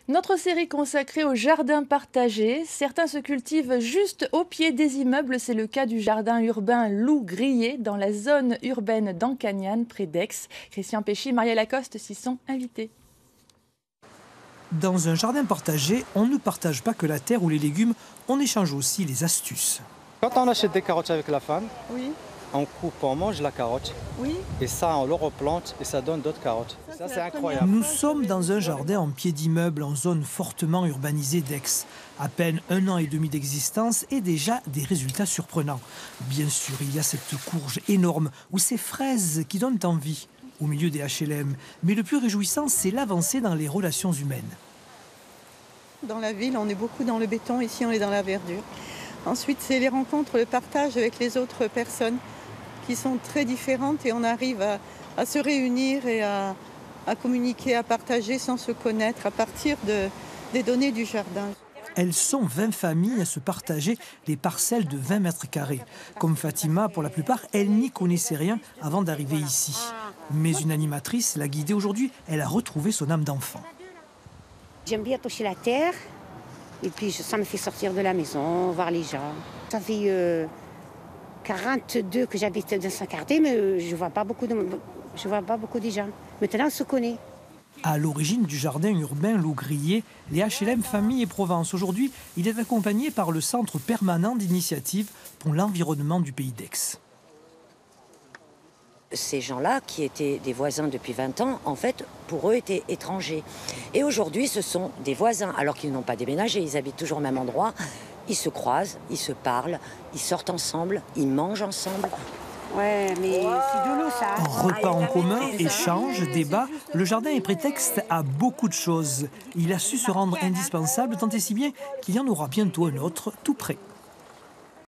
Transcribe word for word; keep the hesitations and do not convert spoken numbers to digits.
Notre série consacrée au jardin partagé. Certains se cultivent juste au pied des immeubles. C'est le cas du jardin urbain Loup Grillé dans la zone urbaine d'Ancagnane, près d'Aix. Christian Péchy, Maria Lacoste s'y sont invités. Dans un jardin partagé, on ne partage pas que la terre ou les légumes, on échange aussi les astuces. Quand on achète des carottes avec la femme, Oui. on coupe, on mange la carotte. Oui. Et ça, on le replante et ça donne d'autres carottes. Ça, c'est incroyable. Nous sommes dans un jardin en pied d'immeuble en zone fortement urbanisée d'Aix. À peine un an et demi d'existence et déjà des résultats surprenants. Bien sûr, il y a cette courge énorme ou ces fraises qui donnent envie au milieu des H L M. Mais le plus réjouissant, c'est l'avancée dans les relations humaines. Dans la ville, on est beaucoup dans le béton, ici on est dans la verdure. Ensuite, c'est les rencontres, le partage avec les autres personnes qui sont très différentes et on arrive à, à se réunir et à, à communiquer, à partager sans se connaître à partir de, des données du jardin. Elles sont vingt familles à se partager les parcelles de vingt mètres carrés. Comme Fatima, pour la plupart, elle n'y connaissait rien avant d'arriver ici. Mais une animatrice l'a guidée aujourd'hui, elle a retrouvé son âme d'enfant. J'aime bien toucher la terre et puis ça me fait sortir de la maison, voir les gens. Ça fait euh, quarante-deux que j'habite dans Saint-Cardé, mais je ne vois pas beaucoup de, je vois pas beaucoup de gens. Maintenant, on se connaît. À l'origine du jardin urbain Loup Grillé, les H L M Famille et Provence. Aujourd'hui, il est accompagné par le Centre permanent d'initiative pour l'environnement du pays d'Aix. Ces gens-là, qui étaient des voisins depuis vingt ans, en fait, pour eux, étaient étrangers. Et aujourd'hui, ce sont des voisins, alors qu'ils n'ont pas déménagé, ils habitent toujours au même endroit. Ils se croisent, ils se parlent, ils sortent ensemble, ils mangent ensemble. Ouais, mais c'est de l'eau, ça. Repas en commun, échanges, débats, le jardin est prétexte à beaucoup de choses. Il a su se rendre indispensable, tant et si bien qu'il y en aura bientôt un autre tout près.